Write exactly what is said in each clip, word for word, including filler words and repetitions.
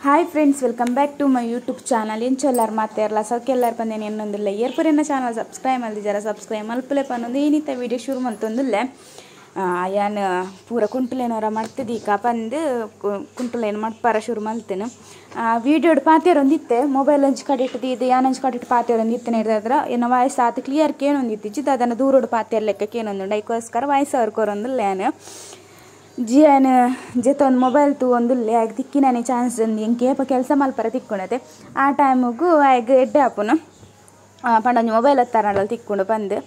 Hi friends, welcome back to my YouTube channel. ಎಂಚು ಎಲ್ಲಾರು ಮಾತಾಡಲ್ಲ ಸೌಕೆ ಎಲ್ಲಾರು ಬಂದೇನೆ ಇನ್ನೊಂದಿಲ್ಲ ಏರ್ಪುರಿನ ಚಾನಲ್ ಸಬ್ಸ್ಕ್ರೈಬ್ ಮಾಡಿದಾರ ಸಬ್ಸ್ಕ್ರೈಬ್ ಮಲ್ಪಲೆ ಪನ್ನೊಂದು ಏನಿತ್ತ ವೀಡಿಯೋ ಶುರು ಮಲ್ತೊಂದಿಲ್ಲ. ಯಾನು ಪೂರ ಕುಂಟುಲೇನವರ ಮಾಡ್ತಿದ್ದೀಕ ಬಂದು ಕುಂಟುಲೇನು ಮಾಡ್ಪಾರ ಶುರು ಮಲ್ತೇನೆ. ವೀಡಿಯೋಡ್ ಪಾತೇರೊಂದಿತ್ತೆ ಮೊಬೈಲ್ ಹಂಚು ಕಡಿಟ್ಟದು ಇದು ಯಾನ್ ಹಂಚು ಕಡಿಟ್ಟು ಪಾತೇರೊಂದಿತ್ತೇನೆ ಇರ್ದಾದ್ರೆ ಏನೋ ವಾಯ್ಸ್ ಆತು ಕ್ಲಿಯರ್ ಕೇನೊಂದಿತ್ತಿದ್ದು ಅದನ್ನು ದೂರೋಡು ಪಾತೇರ್ ಲೆಕ್ಕ ಕೇನೊಂದು ಅದಕ್ಕೋಸ್ಕರ ವಾಯ್ಸ್ ಅವ್ರಿಗೋರೊಂದಿಲ್ಲ ಏನು ಜಿಯನ್ ಜೊತೆ ಒಂದು ಮೊಬೈಲ್ ತೂ ಒಂದಿಲ್ಲ ಆಗ ತಿಕ್ಕಿನೇ ಚಾನ್ಸ್ ಅಂದು ಹೆಂಗೇಪ ಕೆಲಸ ಮಲ್ಪರ ತಿಕ್ಕೊಂಡತೆ ಆ ಟೈಮಿಗೂ ಆಗ ಎಡ್ಡೆ ಹಾಪುನು ಪಂಡೊಂದು ಮೊಬೈಲ್ ಹತ್ತಾರಲ್ಲ ತಿಕ್ಕೊಂಡು ಬಂದು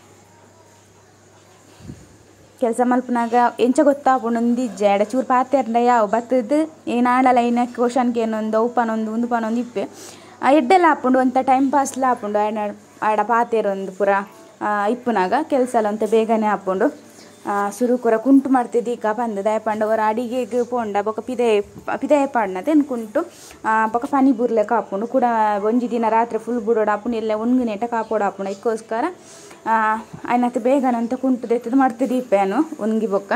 ಕೆಲಸ ಮಲ್ಪನಾಗ ಎಂಚ ಗೊತ್ತಾಪುಂಡು ಒಂದಿಜ್ಜೆ ಎಡ ಚೂರು ಪಾತೇರ್ಂಡ ಯಾವ ಬತ್ತದು ಏನು ಆಡಲ್ಲ ಇನ್ನು ಕ್ವಶನ್ಗೆ ಏನೊಂದು ಉಪನೊಂದು ಒಂದು ಪನೊಂದು ಇಪ್ಪೆ ಎಡ್ಡೆಲ್ಲ ಹಾಪುಂಡು ಒಂಥ ಟೈಮ್ ಪಾಸ್ಲ ಹಾಪುಂಡು ಆಡ ಆಡ ಪಾತೇರೊಂದು ಪೂರ ಇಪ್ಪುನಾಗ ಕೆಲಸ ಎಲ್ಲ ಒಂಥ ಬೇಗನೆ ಹಾಪುಂಡು ಸುರು ಕೂರ ಕುಂಟು ಮಾಡ್ತಿದ್ದಿ ಈಗ ಬಂದು ದಯಪಂಡ ಅವರ ಅಡಿಗೆಗೆ ಪೋಂಡ ಬೊಕ ಪಿದೆ ಪಿದೆ ಪಾಡ್ನತೆ ಅನ್ಕುಂಟು ಬೊಕ ಪನಿ ಬುರ್ಲೆಕ್ಕ ಹಾಪುಂಡು ಕೂಡ ಒಂಜಿ ದಿನ ರಾತ್ರಿ ಫುಲ್ ಬುಡೋಡು ಹಾಪುಂಡು ಎಲ್ಲ ಒಣಗಿನೇಟ ಕಾಪೋಡು ಹಾಪುಂಡು ಇದಕ್ಕೋಸ್ಕರ ಆಯ್ನತ್ತು ಬೇಗನೆ ಅಂತ ಕುಂಟು ದೆತ್ತದು ಮಾಡ್ತಿದ್ದಿ ಇಪ್ಪೇನು ಒಣಗಿ ಬೊಕ್ಕ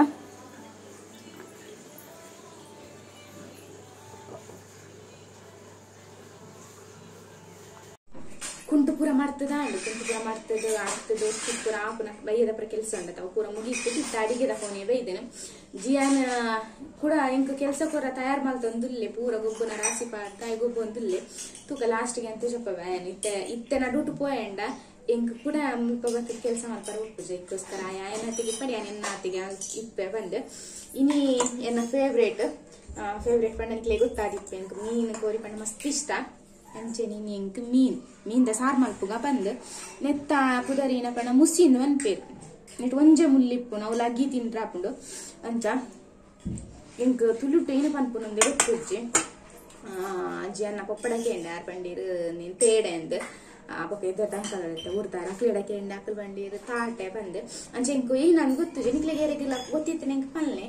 ಕುಂಟು ಪೂರ ಮಾಡ್ತದ ಅಂಡು ಕುಂಟು ಪೂರ ಮಾಡ್ತದ ಆಗ್ತದೆ ಪೂರ ಆಪುನ ಬೈಯದ ಪರ ಕೆಲಸ ಉಂಡತ ಅವು ಪೂರ ಮುಗಿತು ಇತ್ತ ಅಡಿಗೆದ ಫೋನೆ ಬೈದೇನೆ ಜಿಯಾನ ಕೂಡ ಎಂಕ್ ಕೆಲಸ ಕೂಡ ತಯಾರು ಮಾಡ್ತೊಂದಿಲ್ಲೆ ಪೂರ ಗೊಬ್ಬನ ರಾಸಿ ಪಾಡ್ತಾಯಿ ಗೊಬ್ಬ ಒಂದಿಲ್ಲೆ ತೂಕ ಲಾಸ್ಟ್ಗೆ ಅಂತ ಚೊಪ್ಪ ಬ್ಯಾನ್ ಇತ್ತೆ ಇತ್ತೆ ನಡುಟು ಪೋಯಂಡ ಎಂಕ್ ಕೂಡ ಮುಲ್ಪ ಬತ್ತ ಕೆಲಸ ಮಾಡ್ತಾರೆ ಒಪ್ಪುಜ ಇದಕ್ಕೋಸ್ಕರ ಎನ್ನತ್ತಿಗೆ ಪಡಿ ಎನ್ನಾತಿಗೆ ಇಪ್ಪೆ ಬಂದು ಇನಿ ಎನ್ನ ಫೇವ್ರೇಟ್ ಫೇವ್ರೇಟ್ ಪಂಡನಿಕ್ಲೆ ಗೊತ್ತಾದಿಪ್ಪೆ ಎಂಕ್ ಮೀನು ಕೋರಿ ಪಂಡ ಮಸ್ತ್ ಇಷ್ಟ ಅಂಚೆ ನೀನು ಎಂಕ್ ಮೀನ್ ಮೀನ್ದ ಸಾರು ಮಲ್ಪುಗ ಬಂದು ನೆತ್ತ ಪುದರಿನ ಪಣ ಮುಸಿಂದು ಅನ್ಪೇರು ನೆಟ್ಟು ಒಂಜೆ ಮುಲ್ಲಿಪ್ಪು ನಾವು ಲಗ್ಗಿ ತಿಂಡ್ರಾಪುಂಡು ಅಂಚ ಎಂಕ್ ತುಳುಟು ಏನು ಪನ್ಪುನೊಂದೆ ಗೊತ್ತುಜ್ಜಿ ಅಜ್ಜಿ ಅನ್ನ ಪಪ್ಪಡಕ್ಕೆ ಎಂಡ ಯಾರು ಬಂಡೀರು ನೀನು ತೇಡೆ ಅಂದು ಆ ಪಕ್ಕ ಇದ್ದ ತಂಕಲತ್ತೆ ಊರ್ತಾರ ಕ್ರೀಡಕ್ಕೆ ಎಂಡ ಅಕ್ಕಲ್ ಬಂಡೀರು ತಾಟೆ ಬಂದು ಅಂಚೆ ಎಂಕು ಈಗ ನನ್ಗೆ ಗೊತ್ತುಜ್ಜಿ ನಿಕ್ಲೆಗೆ ಏರಿಗಿಲ್ಲ ಗೊತ್ತಿತ್ತು ನಂಗೆ ಪಲ್ಲೆ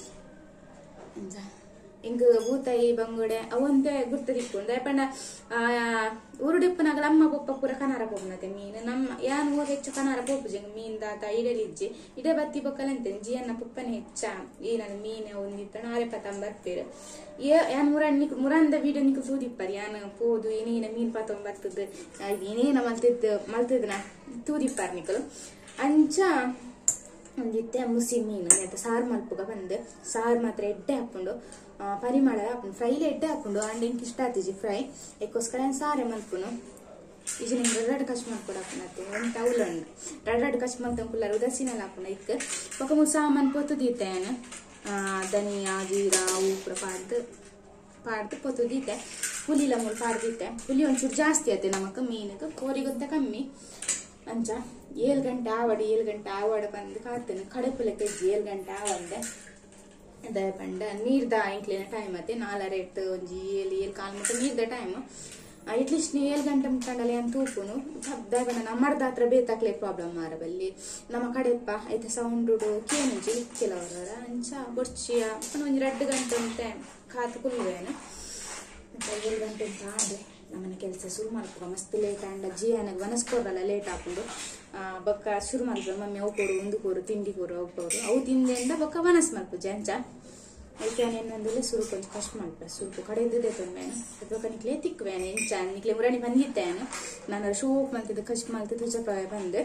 ಅಂಚ ಇಂಕ ಬೂತಾಯಿ ಬಂಗುಡೆ ಅವಂತೆ ಗುರ್ತದಿಕ್ಕು ದಯಪಂಡ ಊರುಡಿಪ್ಪನಾಗ ಅಮ್ಮ ಪಪ್ಪ ಪೂರ ಕನಾರ ಪೋಪನತೆ ಮೀನು ನಮ್ಮ ಯಾನ್ ಹೋಗಿ ಹೆಚ್ಚು ಕನಾರ ಪೋಪುಜಿ ಮೀನ್ ದಾತ ಇಡಲಿಜ್ಜಿ ಇಡೆ ಬತ್ತಿ ಬೊಕ್ಕಲಂತೆ ಜಿಯನ್ನ ಪಪ್ಪನೆ ಹೆಚ್ಚ ಈ ನನ್ನ ಮೀನು ಒಂದಿತ್ತ ನಾರೆ ಪತಂ ಬರ್ಪೇರು ಯಾನ್ ಮುರ ನಿಕ್ ಮುರಂದ ವೀಡಿಯೋ ನಿಕ್ ತೂದಿಪ್ಪರಿ ಯಾನ್ ಪೋದು ಏನೇನ ಮೀನ್ ಪತಂ ಬರ್ತದ ಏನೇನ ಮಲ್ತಿದ್ ಮಲ್ತಿದ್ನ ತೂದಿಪ್ಪಾರ ನಿಕಲು ಅಂಚ ಒಂದಿತ್ತೆ ಮುಸಿ ಮೀನು ನೆತ್ತ ಸಾರು ಮಲ್ಪುಗ ಬಂದು ಸಾರು ಮಾತ್ರ ಎಡ್ಡೆ ಹಾಕೊಂಡು ಪರಿಮಳ ಹಾಕೊಂಡು ಫ್ರೈಲಿ ಎಡ್ಡೆ ಹಾಕೊಂಡು ಅಂಡ್ ಎಂಕ್ ಇಷ್ಟ ಆತಿಜಿ ಫ್ರೈ ಯಾಕೋಸ್ಕರ ಸಾರೆ ಮಲ್ಪುನು ಈಗ ನಿಮ್ಗೆ ರಡ್ರಡ್ ಕಚ್ ಮಾಡ್ಕೊಡು ಹಾಕೊಂಡತ್ತೆ ಒಂದು ಟೌಲ್ ಉಂಡು ರಡ್ರಡ್ ಕಚ್ ಮಲ್ತ ಕುಲ್ಲರು ಉದಸಿನಲ್ಲಿ ಹಾಕೊಂಡ ಇಕ್ಕೆ ಪಕ್ಕ ಮೂರು ಸಾಮಾನು ಪೊತ್ತುದೀತೆ ಏನು ಧನಿಯಾ ಜೀರಾ ಉಪ್ಪು ಪಾಡ್ದು ಪಾಡ್ದು ಪೊತ್ತುದೀತೆ ಹುಲಿಲ ಮೂರು ಪಾಡ್ದಿತ್ತೆ ಹುಲಿ ಒಂಚೂರು ಜಾಸ್ತಿ ಆಯ್ತು ನಮಕ್ ಮೀನಿಗೆ ಕೋರಿ ಗೊತ್ತ ಕಮ್ಮಿ ಅಂಚ ಏಳು ಗಂಟೆ ಆವಡಿ ಏಳು ಗಂಟೆ ಆವಡ ಬಂದು ಕಾತೇನೆ ಕಡಪಲೆ ಕೆಜಿ ಏಳು ಗಂಟೆ ಆವಂದೆ ದಯಪಂಡ ನೀರ್ದ ಇಂಕ್ಲಿನ ಟೈಮ್ ಅತ್ತೆ ನಾಲ್ಕರ ಎಟ್ಟು ಒಂಜಿ ಏಳು ಏಳು ಕಾಲು ಮುಟ್ಟ ನೀರ್ದ ಟೈಮ್ ಅಟ್ಲೀಸ್ಟ್ ನೀವು ಏಳು ಗಂಟೆ ಮುಟ್ಟಂಡಲ್ಲಿ ಅಂತ ತೂಪುನು ದಯಪಂಡ ನಮ್ಮರ್ದ ಹತ್ರ ಬೇತಾಕ್ಲೆ ಪ್ರಾಬ್ಲಮ್ ಮಾರ ಬಲ್ಲಿ ನಮ್ಮ ಕಡೆಪ್ಪ ಆಯ್ತು ಸೌಂಡು ಕೇನುಂಚಿ ಕೆಲವರ ಅಂಚ ಬೊರ್ಚಿಯ ಒಂದು ಎರಡು ಗಂಟೆ ಅಂತ ಕಾತು ಕುಲ್ವೇನು ಏಳು ಗಂಟೆ ಅಂತ ಆದ್ರೆ ನಮ್ಮನೆ ಕೆಲಸ ಶುರು ಮಾಡ್ಕೊ ಮಸ್ತ್ ಲೇಟ್ ಆಂಡ ಜಿಯಾನಾಗ ವನಸ್ಕೋರಲ್ಲ ಲೇಟ್ ಹಾಕೊಂಡು ಬೊಕ್ಕ ಶುರು ಮಾಡ್ಕೊ ಮಮ್ಮಿ ಅವು ಕೊಡು ಒಂದು ಕೋರು ತಿಂಡಿ ಕೋರು ಅವು ಕೊರು ಅವು ತಿಂದಿಂದ ಬೊಕ್ಕ ವನಸ್ ಮಲ್ಪ ಜಂಚ ಅದಕ್ಕೆ ಏನಂದ್ರೆ ಸುರು ಕೊಂಚ ಕಷ್ಟ ಮಲ್ಪ ಸುರುಪು ಕಡೆ ಇದ್ದಿದ್ದೆ ತೊಂಬೇನು ಬೊಕ್ಕ ನಿಕ್ಲೆ ತಿಕ್ವೇನು ಇಂಚ ನಿಕ್ಲೆ ಮುರಾಣಿ ಬಂದಿತ್ತೇನು ನಾನು ಶೋಪ್ ಮಲ್ತಿದ್ದು ಕಷ್ಟ ಮಲ್ತಿದ್ದು ಚಪ್ಪ ಬಂದು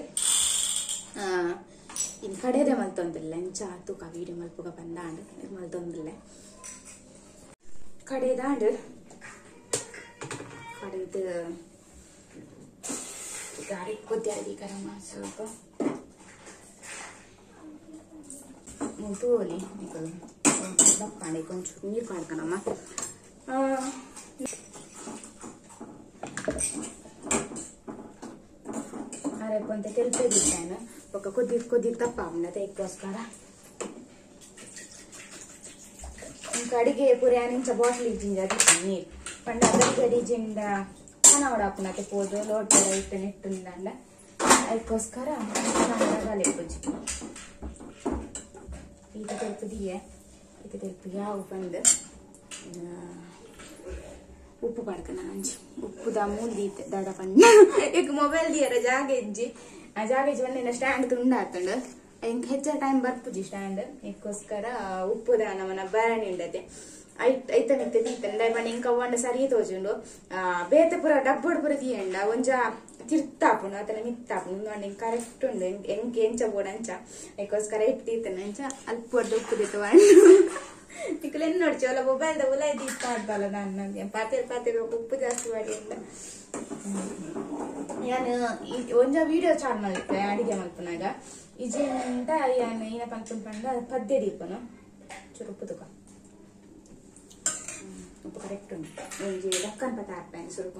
ಇನ್ನು ಕಡೆದೇ ಮಲ್ತೊಂದಿಲ್ಲ ಇಂಚ ತೂಕ ವೀಡಿಯೋ ಮಲ್ಪುಗ ಬಂದಾಂಡು ಇದು ಮಲ್ತೊಂದಿಲ್ಲ ಕಡೆದಾಂಡು ಕಡೆದು ಗಾಡಿ ಕುದ್ದಿ ಗರಂ ಸ್ವಲ್ಪ ತೋಲಿ ದಪ್ಪಾಡಿ ಕೊಂಚೂರು ನೀರು ಪಾಡ್ಕಣಮ್ಮ ಅರೆಕೊಂತ ತೆಲ್ಪೆ ಬಿಟ್ಟೇನು ಒಕ್ಕ ಕುದ್ದಿದ್ ಕುದ್ದಿದ್ ದಪ್ಪ ಅವನತೆ ಇದಕ್ಕೋಸ್ಕರ ಅಡಿಗೆ ಪೂರ ನಿಂಚ ಬಾಟ್ಲಿ ಇಜ್ಜಿಂದ ಅದಕ್ಕೆ ನೀರು ಪಂಡ ಗಡಿ ಜಿಂಡ ಕನವಡ ಹಾಪುನತೆ ಪೋದು ಲೋಟ ಇಟ್ಟು ನೆಟ್ಟುಂಡ ಅದಕ್ಕೋಸ್ಕರ ಕನವಡ ಪೂಜಿ ಈಗ ತೆಲ್ಪದಿಯೇ ಈಗ ತೆಲ್ಪು ಯಾವ ಬಂದು ಉಪ್ಪು ಪಡ್ಕನ ಅಂಜಿ ಉಪ್ಪು ದ ಮೂಲ್ದೀತೆ ದಡ ಪಂಡ ಈಗ ಮೊಬೈಲ್ ದಿಯರ ಜಾಗ ಇಜ್ಜಿ ಆ ಜಾಗ ಇಜ್ಜಿ ಒಂದಿನ ಸ್ಟ್ಯಾಂಡ್ ತುಂಡ ಹಾಕೊಂಡು ಇಂಕ ಹೆಚ್ಚ ಟೈಮ್ ಬರ್ಪುಜಿ ಸ್ಟ್ಯಾಂಡ್ ಇದಕ್ಕೋಸ್ಕರ ಉಪ್ಪುದ ನಮ್ಮನ ಭರಣಿ ಉಂಡತೆ ಐತ್ ಐತ ಮಿತ್ತೆ ದೀತಂಡ ಬಣ್ಣ ಇಂಕ ಒಂಡ ಸರಿ ತೋಜುಂಡು ಬೇತ ಪುರ ಡಬ್ಬಡ್ ಪುರ ದಿಯಂಡ ಒಂಜ ತಿರ್ತಾಪುಂಡು ಅತನ ಮಿತ್ತಾಪುಂಡು ಒಂದು ಕರೆಕ್ಟ್ ಉಂಡು ಎಂಕ್ ಎಂಚ ಬೋಡ ಅಂಚ ಅದಕ್ಕೋಸ್ಕರ ಇಟ್ಟಿರ್ತೇನೆ ಅಂಚ ಅಲ್ಪ ಒಡ್ಡ ಉಪ್ಪು ದಿತ್ತು ಇಕ್ಕಲೇನು ನೋಡ್ಚಿ ಅಲ್ಲ ಮೊಬೈಲ್ದ ಉಲ ಇದ್ದ ಅಂತಲ್ಲ ನಾನು ಪಾತಿರ್ ಪಾತಿರ್ ಉಪ್ಪು ಜಾಸ್ತಿ ಮಾಡಿ ಅಂತ ಯಾನು ಒಂಜ ವಿಡಿಯೋ ಚಾಲ್ ಮಾಡಿದ್ದೆ ಅಡಿಗೆ ಮಲ್ಪನಾಗ ಇಜಿಂದ ಯಾನು ಏನಪ್ಪ ಅನ್ಕೊಂಡ ಪದ್ಯ ದೀಪನು ಚೂರು ಉಪ್ಪು ತಗೋ ಉಪ್ಪು ಕರೆಕ್ಟ್ ಉಂಟು ಒಂಜಿ ದಕ್ಕನ್ ಪತ್ತ ಹಾಕ್ತಾನೆ ಸ್ವಲ್ಪ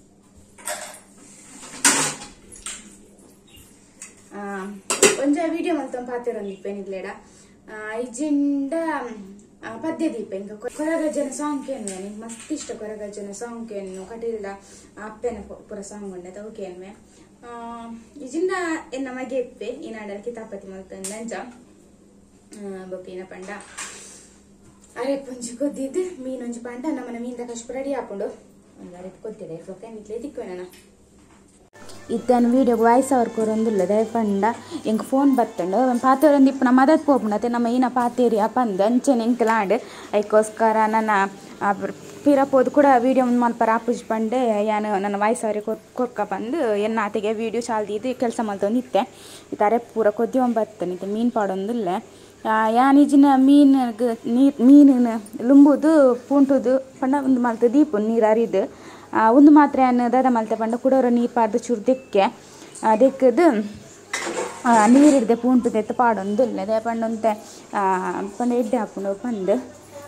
ಒಂಜ ವಿಡಿಯೋ ಮಲ್ತ ಪಾತಿರೊಂದಿಪ್ಪೇನಿಗ್ಲೇಡ ಇಜಿಂದ ಪದ್ಯ ದೀಪ ಇಂಕ ಕೊರಗಜ್ಜನ ಸಾಂಗ್ ಕೇನ್ವೆ ನಿಂಗೆ ಮಸ್ತ್ ಇಷ್ಟ ಕೊರಗಜ್ಜನ ಸಾಂಗ್ ಕೇನು ಕಟೀಲ್ದ ಅಪ್ಪೆನ ಪುರ ಸಾಂಗ್ ಉಂಡೆ ಅವು ಕೇನ್ವೆ ಇಜಿಂದ ಎನ್ನ ಮಗೆ ಇಪ್ಪೆ ಈ ನಾಡಲ್ಲಿ ಕಿತಾಪತಿ ಮಲ್ತಂದ ಅಂಚ ಬೊಪ್ಪಿನ ಪಂಡ ಅರೆಪ್ ಒಂಜಿ ಕೊದ್ದಿದ್ದು ಮೀನೊಂಜಿ ಪಂಡ ನಮ್ಮನ ಮೀನ್ದ ಕಷ್ಟ ರೆಡಿ ಹಾಕೊಂಡು ಒಂದು ಅರೆಪ್ ಕೊದ್ದಿದೆ ಇಟ್ಲೊಕ್ಕೆ ನಿಕ್ಲೆ ತಿಕ್ಕುವೆ ನಾನು ಇತ್ತೇನು ವೀಡಿಯೋಗೆ ವಾಯ್ಸ್ ಅವ್ರ ಕೊರೊಂದುಲ್ಲ ದಯಪಂಡ ಎಂಕ್ ಫೋನ್ ಬತ್ತಂಡು ಪಾತೇರೊಂದು ಇಪ್ಪು ನಮ್ಮ ಮದತ್ ಪೋಪುಂಡು ನಮ್ಮ ಈನ ಪಾತೇರಿ ಅಪ್ಪಂದು ಅಂಚೆನೆ ಎಂಕ್ಲಾಂಡ್ ಅದಕ್ಕೋಸ್ಕರ ನನ್ನ ಪಿರಪೋದು ಕೂಡ ವೀಡಿಯೋ ಮುಂದೆ ಮಲ್ಪರ ಆಪುಜ್ ಪಂಡೆ ಯಾನು ನನ್ನ ವಾಯ್ಸ್ ಅವ್ರಿಗೆ ಕೊಕ್ಕ ಬಂದು ಎನ್ನಾತಿಗೆ ವೀಡಿಯೋ ಚಾಲ್ದಿದ್ದು ಕೆಲಸ ಮಲ್ತೊಂದು ಇತ್ತೆ ಈ ತಾರೆ ಪೂರ ಕೊದ್ದಿ ಒಂಬತ್ತು ನಿತ್ತೆ ಮೀನು ಪಾಡೊಂದಿಲ್ಲ ಯಾನಿಜಿನ ಮೀನಿಗೆ ನೀರು ಮೀನಿನ ಲುಂಬುದು ಪೂಂಟುದು ಪಂಡ ಒಂದು ಮಲ್ತು ದೀಪು ನೀರು ಅರಿದು ಒಂದು ಮಾತ್ರ ದಾದ ಮಲ್ತೆ ಪಂಡ ಕುಡೋರು ನೀರು ಪಾಡ್ದು ಚೂರು ದಿಕ್ಕೆ ದಿಕ್ಕದು ನೀರು ಹಿಡ್ದೆ ಪೂಂಟು ತೆತ್ತು ಪಾಡೊಂದು ಇಲ್ಲದೆ ಪಂಡೊಂತೆ ಪಂಡ ಎಡ್ಡೆ ಹಾಕೊಂಡು ಪಂದು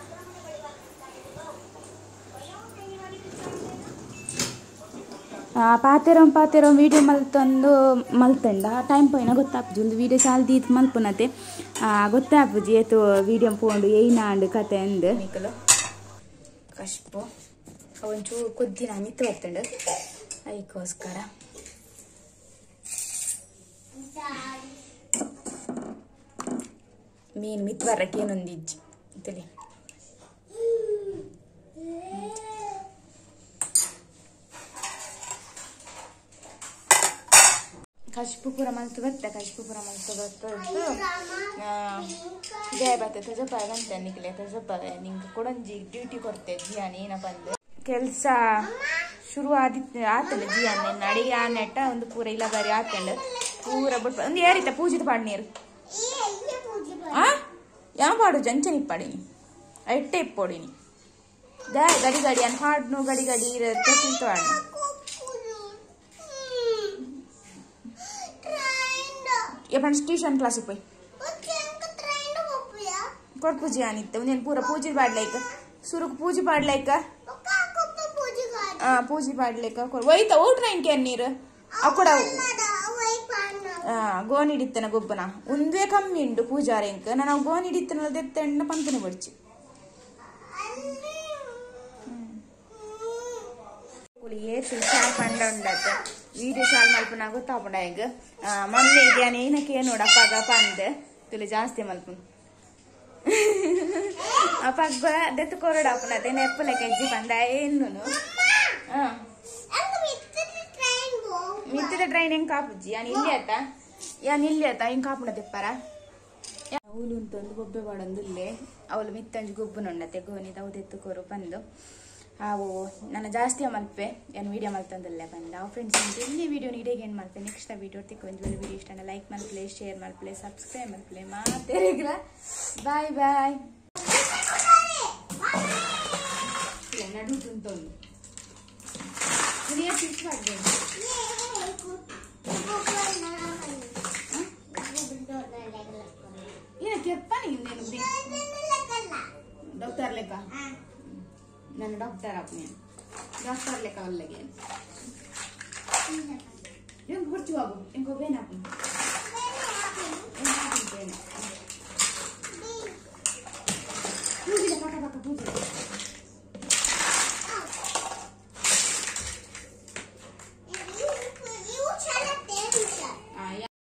ಪಾತೆರಂ ಪಾತೆರಂ ವೀಡಿಯೋ ಮಲ್ತೊಂದು ಮಲ್ತಂಡ ಟೈಮ್ ಪೋಯಿನ ಗೊತ್ತಾಪುಜಿ ಒಂದು ವೀಡಿಯೋ ಚಾಲ್ದಿ ಇದು ಮಲ್ಪುನತೆ ಗೊತ್ತಾಪುಜಿ ಏತು ವೀಡಿಯೋ ಪೋಂಡು ಏನಾಂಡು ಕತೆ ಅಂದು ಕಷ್ಪು ಒಂಚೂರು ಕೊದ್ದಿನ ಮಿತ್ತು ಬರ್ತಂಡು ಅದಕ್ಕೋಸ್ಕರ ಮೀನು ಮಿತ್ತು ಬರಕ್ಕೆ ಏನೊಂದು ಇಜ್ಜಿ ತಿಳಿ ಕಶ್ಪು ಪೂರ ಮಲ್ತು ಬತ್ತೆ ಕಶ್ಪು ಪೂರ ಮಲ್ತು ಬರ್ತದ್ದು ಜಯ ಬತ್ತೆ ತಜಪ್ಪ ಬಂತೆ ನಿಕ್ಲೆ ತಜಪ್ಪ ನಿಂಗೆ ಕೊಡೊಂಜಿ ಡ್ಯೂಟಿ ಕೊಡ್ತೆ ಜಿಯಾನಿ ಏನಪ್ಪ ಅಂದು ಕೆಲಸ ಶುರು ಆದಿತ್ತು ಆತಲ್ಲ ಜಿಯಾನ ಅಡಿಗೆ ಆ ನೆಟ್ಟ ಒಂದು ಪೂರ ಇಲ್ಲ ಬರಿ ಆತಂಡು ಪೂರ ಬಿಟ್ಟು ಒಂದು ಯಾರಿತ್ತ ಪೂಜಿತ ಪಾಡ್ನೀರು ಆ ಯಾವ ಪಾಡು ಜಂಚನಿ ಪಾಡಿನಿ ಐಟ್ಟೆ ಇಪ್ಪೋಡಿನಿ ದ ಗಡಿ ಗಡಿ ಅನ್ ಹಾಡ್ನು ಗಡಿ ಗಡಿ ಇರುತ್ತೆ ತಿಂತು ಹಾಡ್ನು ಎಪ್ಪಣ ಟ್ಯೂಷನ್ ಕ್ಲಾಸಿಗೆ ಪೋಯ್ ಕೊಡ್ ಪೂಜೆ ಅನಿತ್ತೆ ಒಂದೇನು ಪೂರ ಪೂಜೆ ಪಾಡ್ಲೈಕ ಸುರುಕು ಪೂಜೆ ಪಾಡ್ಲೈಕ ಪೂಜೆ ಪಾಡ್ಲಿಕ್ಕ ಒಯ್ತ ಓ ಟ್ರೈನ್ ಕೇನ್ ನೀರು ಅಕ್ಕೂಡ ಗೋನ್ ಹಿಡಿತನ ಗೊಬ್ಬನ ಒಂದೇ ಕಮ್ಮಿ ಉಂಡು ಪೂಜಾರ ಇಂಕ ನಾನು ಗೋನ್ ಹಿಡಿತನ ದೆತ್ತಣ್ಣ ಪಂಪನೆ ಬಡ್ಚಿ ಏತು ಚಾಯ್ ಪಂಡ ಉಂಡತ್ತೆ ವೀಡಿಯೋ ಚಾಲ್ ಮಲ್ಪನ ಗೊತ್ತಾಪುಂಡ ಈಗ ಮೊನ್ನೆ ಇದ್ಯಾನ ಏನಕ್ಕೆ ನೋಡಪ್ಪಾಗ ಪಂದ್ ತುಳಿ ಜಾಸ್ತಿ ಮಲ್ಪುನ್ ಅಪ್ಪಾಗ ದೆತ್ತು ಕೊರಡಪ್ಪನತೆ ನೆಪ್ಪಲೆಕ್ಕ ಇಜ್ಜಿ ಪಂದ ಏನು ಮಿತ್ತದ ಟ್ರೈನ್ ಹೆಂಗ್ ಕಾಪುಜ್ಜಿ ಯಾನ್ ಇಲ್ಲಿ ಆತ ಯಾನ್ ಇಲ್ಲಿ ಆತ ಹಿಂಗ್ ಕಾಪುಣ ತೆಪ್ಪಾರ ಅವಳು ಉಂಟೊಂದು ಗೊಬ್ಬೆ ಬಾಡೊಂದು ಇಲ್ಲೇ ಅವಳು ಮಿತ್ತಂಜು ಗೊಬ್ಬನುಂಡತೆ ಗೋನಿದ ಅವು ತೆತ್ತುಕೋರು ಬಂದು ಅವು ನಾನು ಜಾಸ್ತಿ ಮಲ್ಪೆ ಏನು ವೀಡಿಯೋ ಮಲ್ತಂದಲ್ಲೇ ಬಂದ ಅವು ಫ್ರೆಂಡ್ಸ್ ಅಂತ ಇಲ್ಲಿ ವೀಡಿಯೋ ನೀಡಿಗೆ ಏನು ಮಾಡ್ತೆ ನೆಕ್ಸ್ಟ್ ವೀಡಿಯೋ ತಿಕ್ಕೊಂದು ವೀಡಿಯೋ ಇಷ್ಟ ಲೈಕ್ ಮಲ್ಪ್ಲೆ ಶೇರ್ ಮಲ್ಪ್ಲೆ ಸಬ್ಸ್ಕ್ರೈಬ್ ಮಲ್ಪ್ಲೆ ಮಾತೇರಿಗ್ಲ ಬಾಯ್ ಬಾಯ್ ನಡು ತುಂತೊಂದು डॉक्टर लेका नन डॉक्टर आपने डॉक्टर लेका लगे ये घुर्चू बाबू इनको बेन आपने पूजी ले काका काका पूजी